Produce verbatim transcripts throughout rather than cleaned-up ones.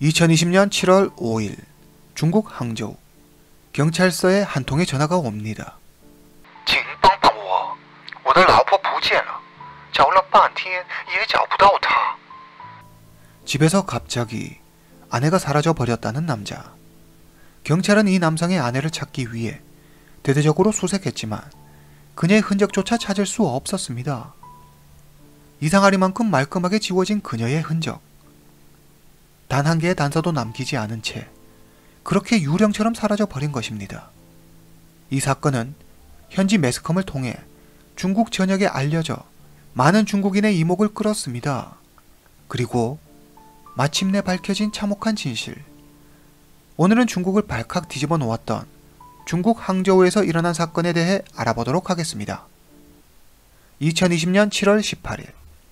이천이십년 칠월 오일 중국 항저우 경찰서에 한 통의 전화가 옵니다. 请帮帮我，我的老婆不见了，找了半天也找不到她。 집에서 갑자기 아내가 사라져 버렸다는 남자. 경찰은 이 남성의 아내를 찾기 위해 대대적으로 수색했지만 그녀의 흔적조차 찾을 수 없었습니다. 이상하리만큼 말끔하게 지워진 그녀의 흔적. 단 한 개의 단서도 남기지 않은 채 그렇게 유령처럼 사라져 버린 것입니다. 이 사건은 현지 매스컴을 통해 중국 전역에 알려져 많은 중국인의 이목을 끌었습니다. 그리고 마침내 밝혀진 참혹한 진실. 오늘은 중국을 발칵 뒤집어 놓았던 중국 항저우에서 일어난 사건에 대해 알아보도록 하겠습니다. 이천이십년 칠월 십팔일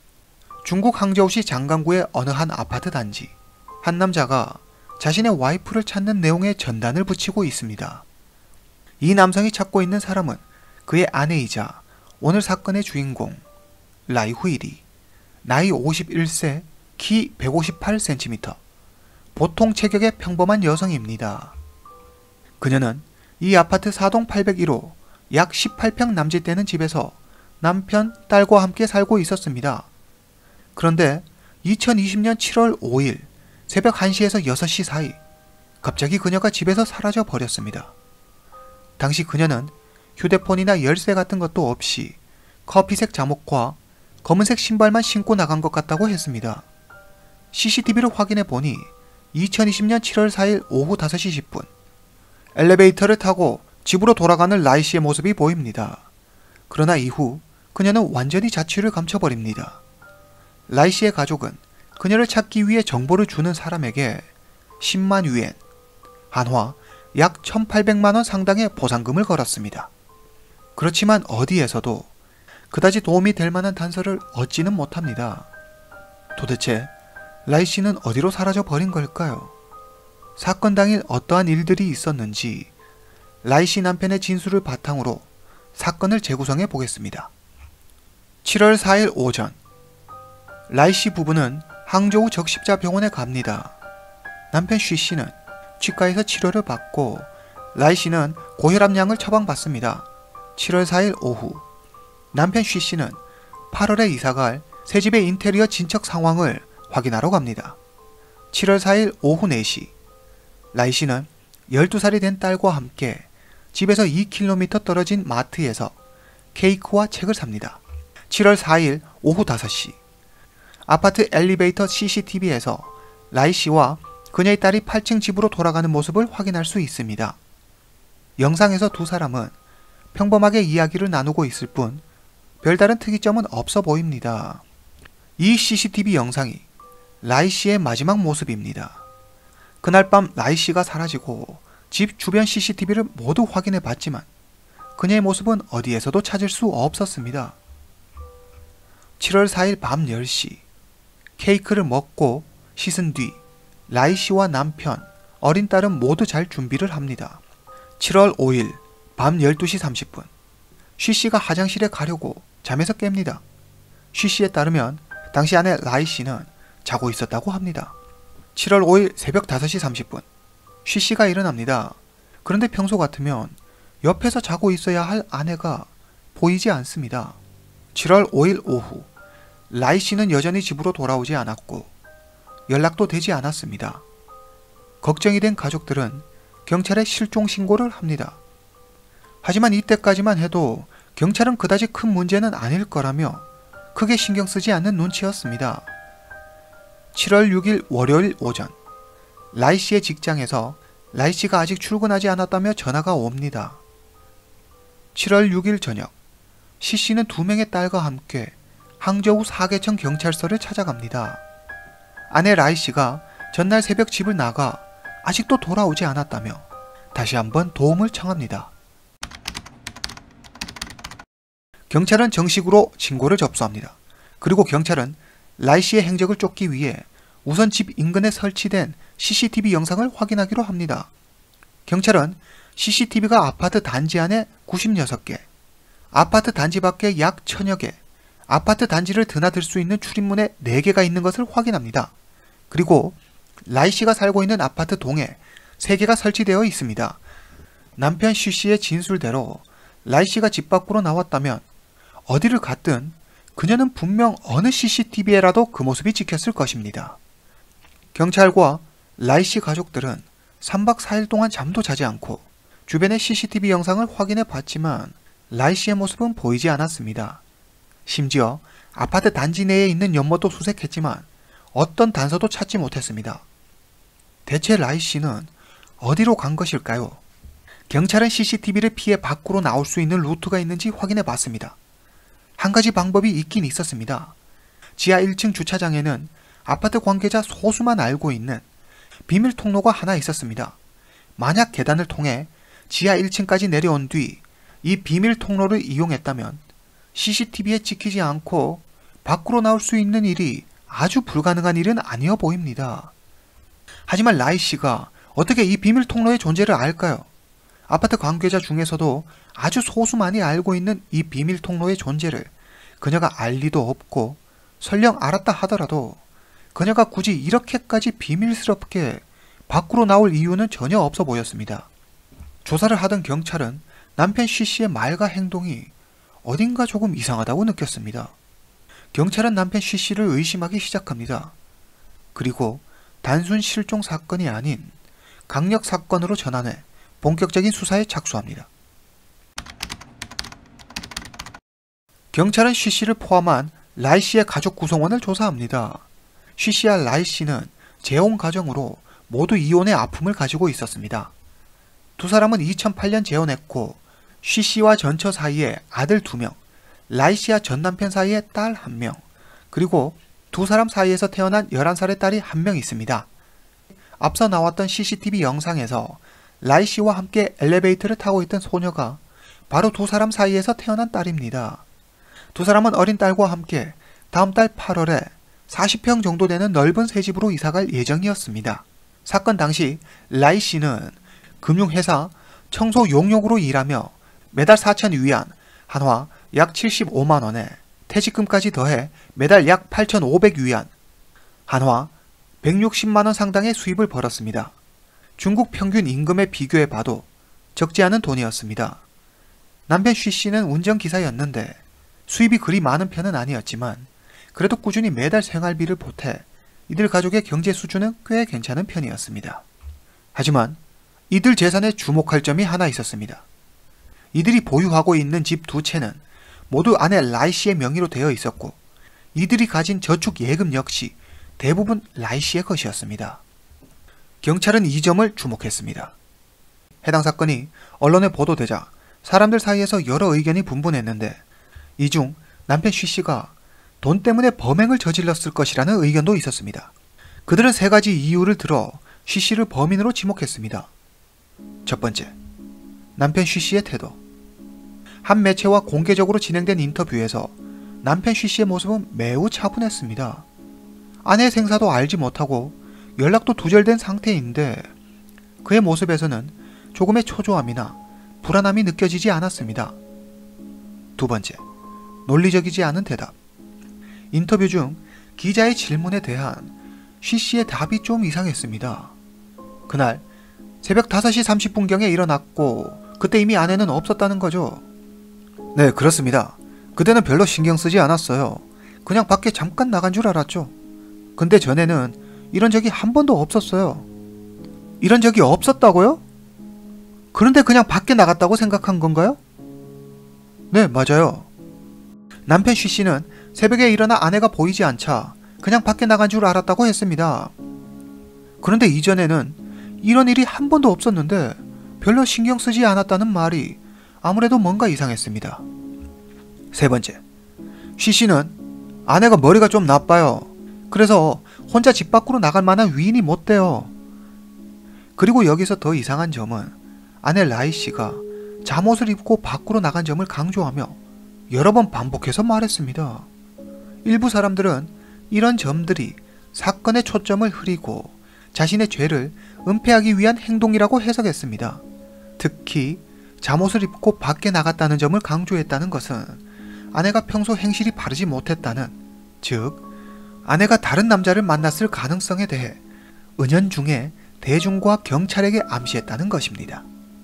중국 항저우시 장강구의 어느 한 아파트 단지. 한 남자가 자신의 와이프를 찾는 내용의 전단을 붙이고 있습니다. 이 남성이 찾고 있는 사람은 그의 아내이자 오늘 사건의 주인공 라이 후이리. 나이 오십일세, 키 백오십팔 센티미터, 보통 체격의 평범한 여성입니다. 그녀는 이 아파트 사동 팔백일호 약 십팔평 남짓되는 집에서 남편, 딸과 함께 살고 있었습니다. 그런데 이천이십년 칠월 오일 새벽 한시에서 여섯시 사이 갑자기 그녀가 집에서 사라져 버렸습니다. 당시 그녀는 휴대폰이나 열쇠 같은 것도 없이 커피색 잠옷과 검은색 신발만 신고 나간 것 같다고 했습니다. 씨씨티비를 확인해 보니 이천이십년 칠월 사일 오후 다섯시 십분 엘리베이터를 타고 집으로 돌아가는 라이 씨의 모습이 보입니다. 그러나 이후 그녀는 완전히 자취를 감춰버립니다. 라이 씨의 가족은 그녀를 찾기 위해 정보를 주는 사람에게 십만 위엔, 한화 약 천팔백만원 상당의 보상금을 걸었습니다. 그렇지만 어디에서도 그다지 도움이 될 만한 단서를 얻지는 못합니다. 도대체 라이 씨는 어디로 사라져 버린 걸까요? 사건 당일 어떠한 일들이 있었는지 라이 씨 남편의 진술을 바탕으로 사건을 재구성해 보겠습니다. 칠월 사일 오전 라이 씨 부부는 항저우 적십자병원에 갑니다. 남편 쉬 씨는 치과에서 치료를 받고 라이 씨는 고혈압약을 처방받습니다. 칠월 사일 오후 남편 쉬 씨는 팔월에 이사갈 새집의 인테리어 진척 상황을 확인하러 갑니다. 칠월 사일 오후 네시 라이 씨는 열두살이 된 딸과 함께 집에서 이 킬로미터 떨어진 마트에서 케이크와 책을 삽니다. 칠월 사일 오후 다섯시 아파트 엘리베이터 씨씨티비에서 라이 씨와 그녀의 딸이 팔층 집으로 돌아가는 모습을 확인할 수 있습니다. 영상에서 두 사람은 평범하게 이야기를 나누고 있을 뿐 별다른 특이점은 없어 보입니다. 이 씨씨티비 영상이 라이 씨의 마지막 모습입니다. 그날 밤 라이 씨가 사라지고 집 주변 씨씨티비를 모두 확인해 봤지만 그녀의 모습은 어디에서도 찾을 수 없었습니다. 칠월 사일 밤 열시 케이크를 먹고 씻은 뒤 라이 씨와 남편, 어린 딸은 모두 잘 준비를 합니다. 칠월 오일 밤 열두시 삼십분 쉬 씨가 화장실에 가려고 잠에서 깹니다. 쉬 씨에 따르면 당시 아내 라이 씨는 자고 있었다고 합니다. 칠월 오일 새벽 다섯시 삼십분 쉬 씨가 일어납니다. 그런데 평소 같으면 옆에서 자고 있어야 할 아내가 보이지 않습니다. 칠월 오일 오후 라이 씨는 여전히 집으로 돌아오지 않았고 연락도 되지 않았습니다. 걱정이 된 가족들은 경찰에 실종 신고를 합니다. 하지만 이때까지만 해도 경찰은 그다지 큰 문제는 아닐 거라며 크게 신경 쓰지 않는 눈치였습니다. 칠월 육일 월요일 오전 라이 씨의 직장에서 라이 씨가 아직 출근하지 않았다며 전화가 옵니다. 칠월 육일 저녁 시 씨는 두 명의 딸과 함께 항저우 사계청 경찰서를 찾아갑니다. 아내 라이 씨가 전날 새벽 집을 나가 아직도 돌아오지 않았다며 다시 한번 도움을 청합니다. 경찰은 정식으로 신고를 접수합니다. 그리고 경찰은 라이 씨의 행적을 쫓기 위해 우선 집 인근에 설치된 씨씨티비 영상을 확인하기로 합니다. 경찰은 씨씨티비가 아파트 단지 안에 구십육 개, 아파트 단지 밖에 약 천여 개, 아파트 단지를 드나들 수 있는 출입문에 네 개가 있는 것을 확인합니다. 그리고 라이 씨가 살고 있는 아파트 동에 세 개가 설치되어 있습니다. 남편 쉬 씨의 진술대로 라이 씨가 집 밖으로 나왔다면 어디를 갔든 그녀는 분명 어느 씨씨티비에라도 그 모습이 찍혔을 것입니다. 경찰과 라이 씨 가족들은 삼 박 사 일 동안 잠도 자지 않고 주변의 씨씨티비 영상을 확인해 봤지만 라이 씨의 모습은 보이지 않았습니다. 심지어 아파트 단지 내에 있는 연못도 수색했지만 어떤 단서도 찾지 못했습니다. 대체 라이 씨는 어디로 간 것일까요? 경찰은 씨씨티비를 피해 밖으로 나올 수 있는 루트가 있는지 확인해 봤습니다. 한 가지 방법이 있긴 있었습니다. 지하 일 층 주차장에는 아파트 관계자 소수만 알고 있는 비밀 통로가 하나 있었습니다. 만약 계단을 통해 지하 일 층까지 내려온 뒤 이 비밀 통로를 이용했다면 씨씨티비에 찍히지 않고 밖으로 나올 수 있는 일이 아주 불가능한 일은 아니어 보입니다. 하지만 라이 씨가 어떻게 이 비밀 통로의 존재를 알까요? 아파트 관계자 중에서도 아주 소수만이 알고 있는 이 비밀 통로의 존재를 그녀가 알 리도 없고 설령 알았다 하더라도 그녀가 굳이 이렇게까지 비밀스럽게 밖으로 나올 이유는 전혀 없어 보였습니다. 조사를 하던 경찰은 남편 쉬 씨의 말과 행동이 어딘가 조금 이상하다고 느꼈습니다. 경찰은 남편 쉬 씨를 의심하기 시작합니다. 그리고 단순 실종 사건이 아닌 강력 사건으로 전환해 본격적인 수사에 착수합니다. 경찰은 쉬 씨를 포함한 라이 씨의 가족 구성원을 조사합니다. 쉬 씨와 라이 씨는 재혼 가정으로 모두 이혼의 아픔을 가지고 있었습니다. 두 사람은 이천팔 년 재혼했고 쉬 씨와 전처 사이에 아들 두 명, 라이 씨와 전 남편 사이에 딸 한 명, 그리고 두 사람 사이에서 태어난 열한 살의 딸이 한 명 있습니다. 앞서 나왔던 씨씨티비 영상에서 라이 씨와 함께 엘리베이터를 타고 있던 소녀가 바로 두 사람 사이에서 태어난 딸입니다. 두 사람은 어린 딸과 함께 다음 달 팔월에 사십 평 정도 되는 넓은 새 집으로 이사갈 예정이었습니다. 사건 당시 라이 씨는 금융회사 청소 용역으로 일하며 매달 사천 위안, 한화 약 칠십오만 원에 퇴직금까지 더해 매달 약 팔천오백 위안, 한화 백육십만 원 상당의 수입을 벌었습니다. 중국 평균 임금에 비교해 봐도 적지 않은 돈이었습니다. 남편 쉬 씨는 운전기사였는데 수입이 그리 많은 편은 아니었지만 그래도 꾸준히 매달 생활비를 보태 이들 가족의 경제 수준은 꽤 괜찮은 편이었습니다. 하지만 이들 재산에 주목할 점이 하나 있었습니다. 이들이 보유하고 있는 집 두 채는 모두 아내 라이 씨의 명의로 되어 있었고 이들이 가진 저축 예금 역시 대부분 라이 씨의 것이었습니다. 경찰은 이 점을 주목했습니다. 해당 사건이 언론에 보도되자 사람들 사이에서 여러 의견이 분분했는데 이 중 남편 쉬 씨가 돈 때문에 범행을 저질렀을 것이라는 의견도 있었습니다. 그들은 세 가지 이유를 들어 쉬 씨를 범인으로 지목했습니다. 첫 번째, 남편 쉬 씨의 태도. 한 매체와 공개적으로 진행된 인터뷰에서 남편 쉬 씨의 모습은 매우 차분했습니다. 아내의 생사도 알지 못하고 연락도 두절된 상태인데 그의 모습에서는 조금의 초조함이나 불안함이 느껴지지 않았습니다. 두 번째, 논리적이지 않은 대답. 인터뷰 중 기자의 질문에 대한 쉬 씨의 답이 좀 이상했습니다. 그날 새벽 다섯 시 삼십 분경에 일어났고 그때 이미 아내는 없었다는 거죠. 네, 그렇습니다. 그때는 별로 신경 쓰지 않았어요. 그냥 밖에 잠깐 나간 줄 알았죠. 근데 전에는 이런 적이 한 번도 없었어요. 이런 적이 없었다고요? 그런데 그냥 밖에 나갔다고 생각한 건가요? 네, 맞아요. 남편 쉬 씨는 새벽에 일어나 아내가 보이지 않자 그냥 밖에 나간 줄 알았다고 했습니다. 그런데 이전에는 이런 일이 한 번도 없었는데 별로 신경 쓰지 않았다는 말이 아무래도 뭔가 이상했습니다. 세 번째, 쉬 씨는 아내가 머리가 좀 나빠요. 그래서 혼자 집 밖으로 나갈 만한 위인이 못 돼요. 그리고 여기서 더 이상한 점은 아내 라이 씨가 잠옷을 입고 밖으로 나간 점을 강조하며 여러 번 반복해서 말했습니다. 일부 사람들은 이런 점들이 사건의 초점을 흐리고 자신의 죄를 은폐하기 위한 행동이라고 해석했습니다. 특히 잠옷을 입고 밖에 나갔다는 점을 강조했다는 것은 아내가 평소 행실이 바르지 못했다는, 즉 아내가 다른 남자를 만났을 가능성에 대해 은연중에 대중과 경찰에게 암시했다는 것입니다.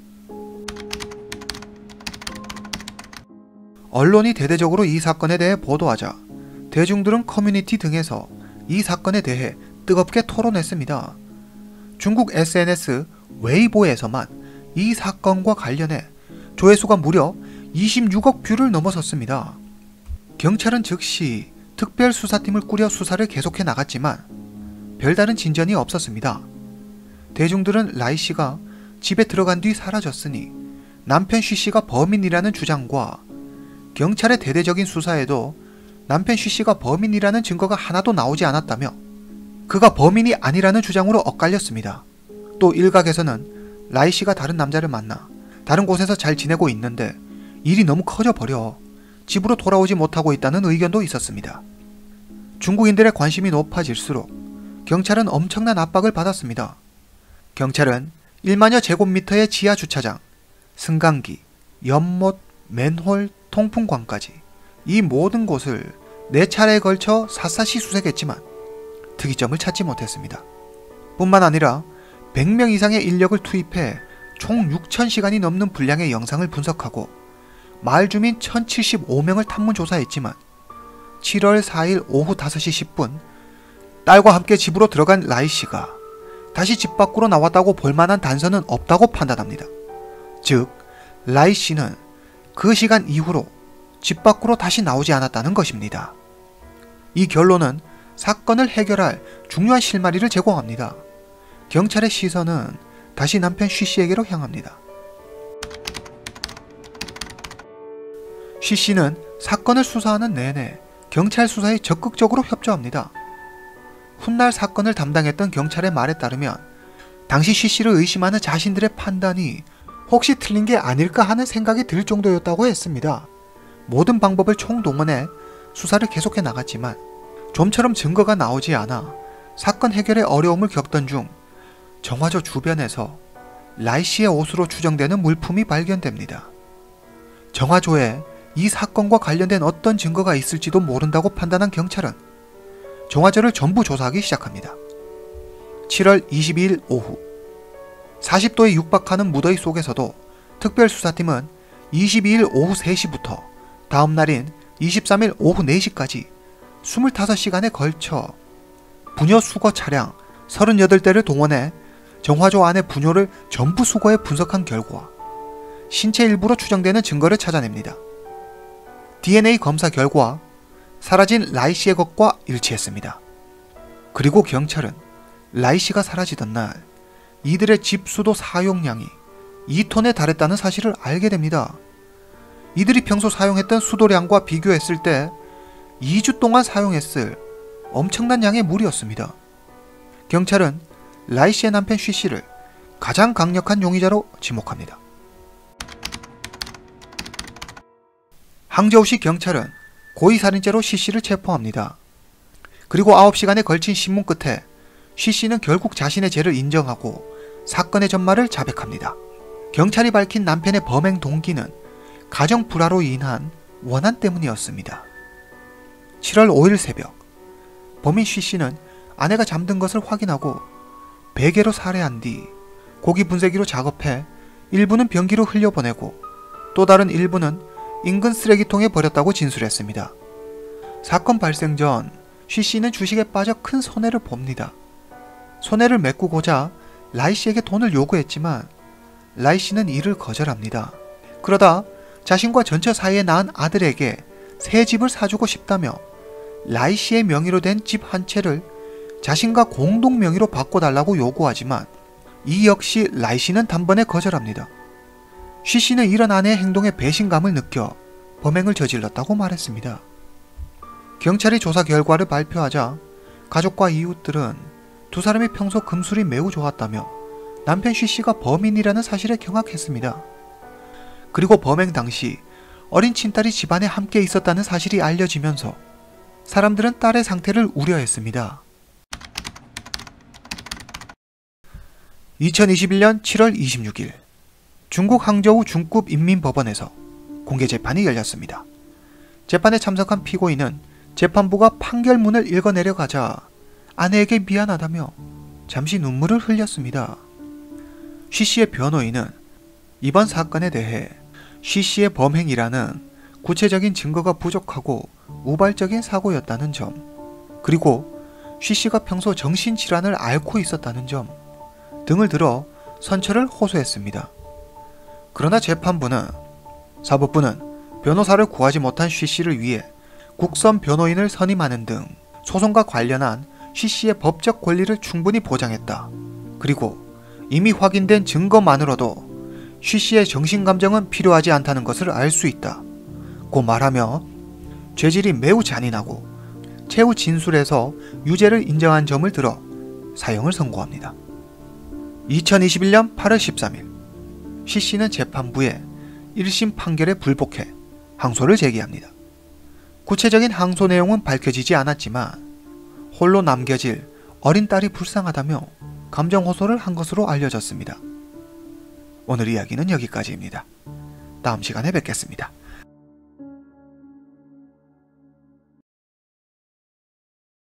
언론이 대대적으로 이 사건에 대해 보도하자 대중들은 커뮤니티 등에서 이 사건에 대해 뜨겁게 토론했습니다. 중국 에스엔에스 웨이보에서만 이 사건과 관련해 조회수가 무려 이십육억 뷰를 넘어섰습니다. 경찰은 즉시 특별수사팀을 꾸려 수사를 계속해 나갔지만 별다른 진전이 없었습니다. 대중들은 라이 씨가 집에 들어간 뒤 사라졌으니 남편 쉬 씨가 범인이라는 주장과 경찰의 대대적인 수사에도 남편 쉬 씨가 범인이라는 증거가 하나도 나오지 않았다며 그가 범인이 아니라는 주장으로 엇갈렸습니다. 또 일각에서는 라이 씨가 다른 남자를 만나 다른 곳에서 잘 지내고 있는데 일이 너무 커져버려 집으로 돌아오지 못하고 있다는 의견도 있었습니다. 중국인들의 관심이 높아질수록 경찰은 엄청난 압박을 받았습니다. 경찰은 일만여 제곱미터의 지하 주차장, 승강기, 연못, 맨홀, 통풍관까지 이 모든 곳을 네 차례에 걸쳐 샅샅이 수색했지만 특이점을 찾지 못했습니다. 뿐만 아니라 백 명 이상의 인력을 투입해 총 육천 시간이 넘는 분량의 영상을 분석하고 마을 주민 천칠십오 명을 탐문 조사했지만 칠월 사일 오후 다섯 시 십 분 딸과 함께 집으로 들어간 라이 씨가 다시 집 밖으로 나왔다고 볼만한 단서는 없다고 판단합니다. 즉, 라이 씨는 그 시간 이후로 집 밖으로 다시 나오지 않았다는 것입니다. 이 결론은 사건을 해결할 중요한 실마리를 제공합니다. 경찰의 시선은 다시 남편 쉬 씨에게로 향합니다. 쉬 씨는 사건을 수사하는 내내 경찰 수사에 적극적으로 협조합니다. 훗날 사건을 담당했던 경찰의 말에 따르면 당시 쉬 씨를 의심하는 자신들의 판단이 혹시 틀린 게 아닐까 하는 생각이 들 정도였다고 했습니다. 모든 방법을 총동원해 수사를 계속해 나갔지만 좀처럼 증거가 나오지 않아 사건 해결에 어려움을 겪던 중 정화조 주변에서 라이 씨의 옷으로 추정되는 물품이 발견됩니다. 정화조에 이 사건과 관련된 어떤 증거가 있을지도 모른다고 판단한 경찰은 정화조를 전부 조사하기 시작합니다. 칠월 이십이일 오후 사십 도에 육박하는 무더위 속에서도 특별수사팀은 이십이일 오후 세 시부터 다음 날인 이십삼일 오후 네 시까지 이십오 시간에 걸쳐 분뇨 수거 차량 서른여덟 대를 동원해 정화조 안의 분뇨를 전부 수거해 분석한 결과 신체 일부로 추정되는 증거를 찾아냅니다. 디엔에이 검사 결과 사라진 라이 씨의 것과 일치했습니다. 그리고 경찰은 라이 씨가 사라지던 날 이들의 집수도 사용량이 이 톤에 달했다는 사실을 알게 됩니다. 이들이 평소 사용했던 수도량과 비교했을 때 이 주 동안 사용했을 엄청난 양의 물이었습니다. 경찰은 라이 씨의 남편 쉬 씨를 가장 강력한 용의자로 지목합니다. 항저우시 경찰은 고의살인죄로 쉬 씨를 체포합니다. 그리고 아홉 시간에 걸친 신문 끝에 쉬 씨는 결국 자신의 죄를 인정하고 사건의 전말을 자백합니다. 경찰이 밝힌 남편의 범행 동기는 가정 불화로 인한 원한 때문이었습니다. 칠월 오일 새벽, 범인 쉬 씨는 아내가 잠든 것을 확인하고 베개로 살해한 뒤 고기 분쇄기로 작업해 일부는 변기로 흘려보내고 또 다른 일부는 인근 쓰레기통에 버렸다고 진술했습니다. 사건 발생 전 쉬 씨는 주식에 빠져 큰 손해를 봅니다. 손해를 메꾸고자 라이 씨에게 돈을 요구했지만 라이 씨는 이를 거절합니다. 그러다 자신과 전처 사이에 낳은 아들에게 새 집을 사주고 싶다며 라이 씨의 명의로 된 집 한 채를 자신과 공동 명의로 바꿔달라고 요구하지만 이 역시 라이 씨는 단번에 거절합니다. 쉬 씨는 이런 아내의 행동에 배신감을 느껴 범행을 저질렀다고 말했습니다. 경찰이 조사 결과를 발표하자 가족과 이웃들은 두 사람이 평소 금술이 매우 좋았다며 남편 쉬 씨가 범인이라는 사실에 경악했습니다. 그리고 범행 당시 어린 친딸이 집안에 함께 있었다는 사실이 알려지면서 사람들은 딸의 상태를 우려했습니다. 이천이십일년 칠월 이십육일 중국 항저우 중급 인민법원에서 공개 재판이 열렸습니다. 재판에 참석한 피고인은 재판부가 판결문을 읽어내려가자 아내에게 미안하다며 잠시 눈물을 흘렸습니다. 쉬씨의 변호인은 이번 사건에 대해 쉬씨의 범행이라는 구체적인 증거가 부족하고 우발적인 사고였다는 점, 그리고 쉬씨가 평소 정신질환을 앓고 있었다는 점 등을 들어 선처를 호소했습니다. 그러나 재판부는 사법부는 변호사를 구하지 못한 쉬씨를 위해 국선 변호인을 선임하는 등 소송과 관련한 쉬씨의 법적 권리를 충분히 보장했다. 그리고 이미 확인된 증거만으로도 쉬씨의 정신감정은 필요하지 않다는 것을 알 수 있다 고 말하며 죄질이 매우 잔인하고 최후 진술에서 유죄를 인정한 점을 들어 사형을 선고합니다. 이천이십일 년 팔월 십삼일 쉬씨는 재판부에 일 심 판결에 불복해 항소를 제기합니다. 구체적인 항소 내용은 밝혀지지 않았지만 홀로 남겨질 어린 딸이 불쌍하다며 감정 호소를 한 것으로 알려졌습니다. 오늘 이야기는 여기까지입니다. 다음 시간에 뵙겠습니다.